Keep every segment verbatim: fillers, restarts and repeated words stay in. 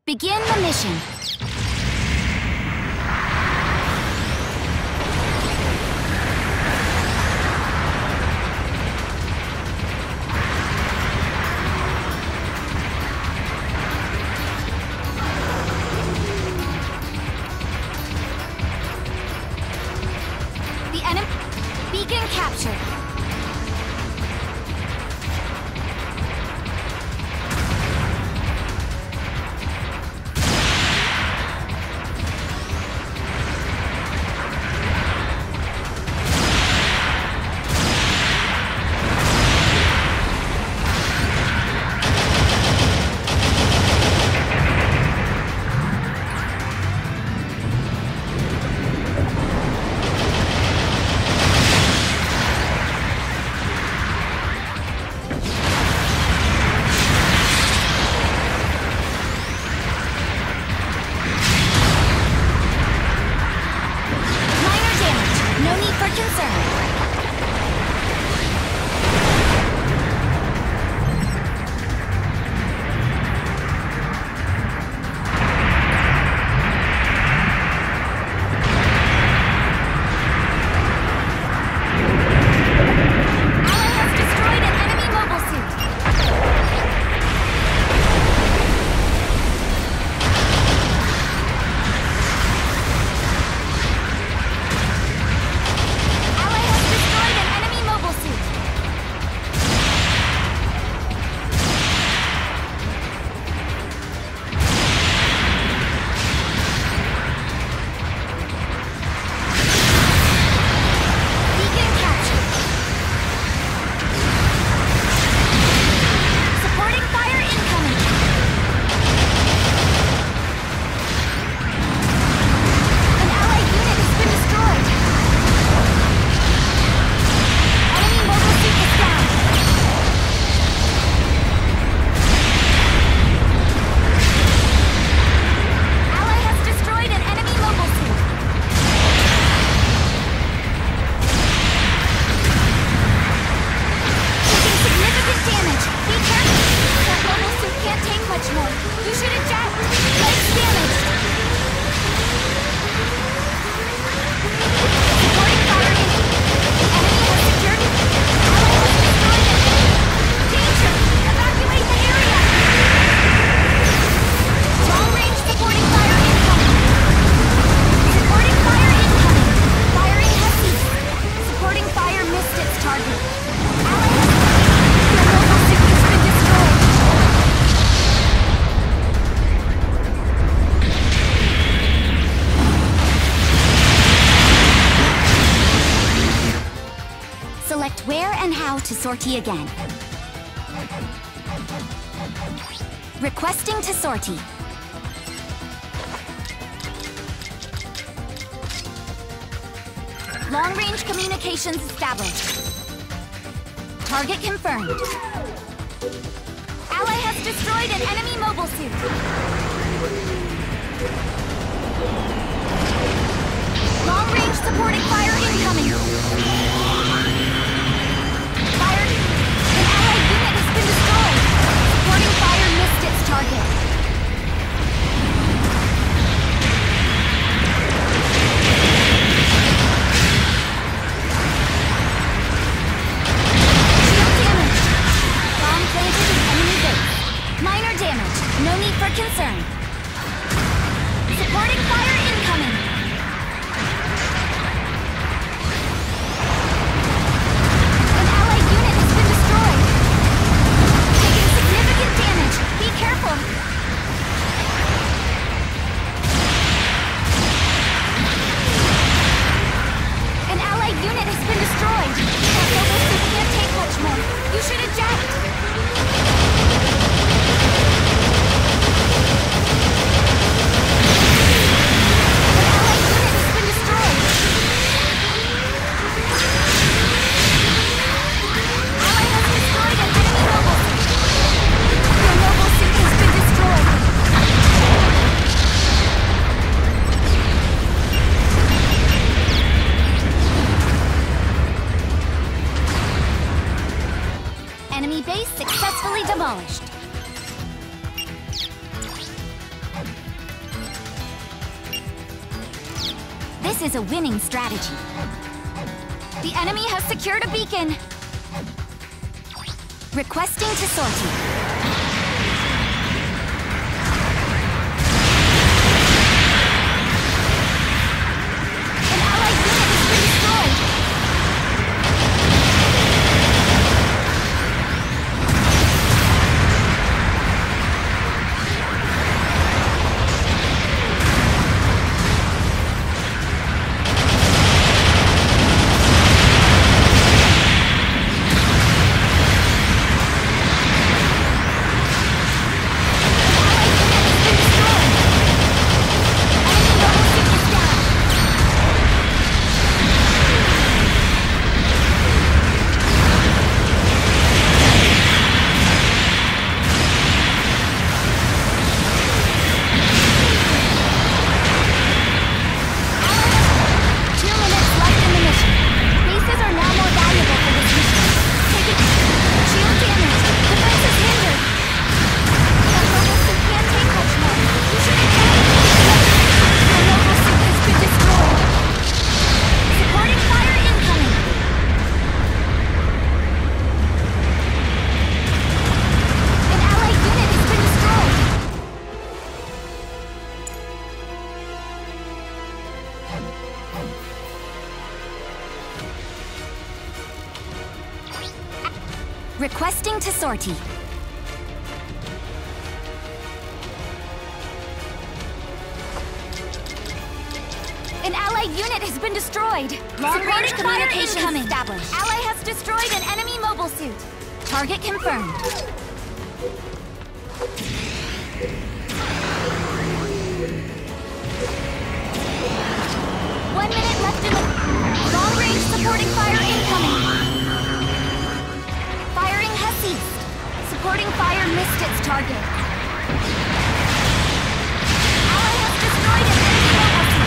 Begin the mission. The enemy beacon captured. Select where and how to sortie again. Requesting to sortie. Long-range communications established. Target confirmed. Ally has destroyed an enemy mobile suit. Long-range supporting fire incoming. Fire. An allied unit has been destroyed. Supporting fire missed its target. Shield damage. Bomb planted in enemy base. Minor damage. No need for concern. Supporting fire incoming. An allied unit has been destroyed. Taking significant damage. Be careful. An allied unit has been destroyed. That mobile suit can't take much more. You should eject. Enemy base successfully demolished. This is a winning strategy. The enemy has secured a beacon. Requesting to sortie. Requesting to sortie. An allied unit has been destroyed. Long-range communication established. Ally has destroyed an enemy mobile suit. Target confirmed. One minute left in the... Long-range supporting fire incoming. Firing has ceased. Supporting fire missed its target. Ally has destroyed an enemy mobile suit.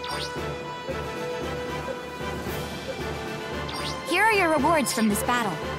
Here are your rewards from this battle.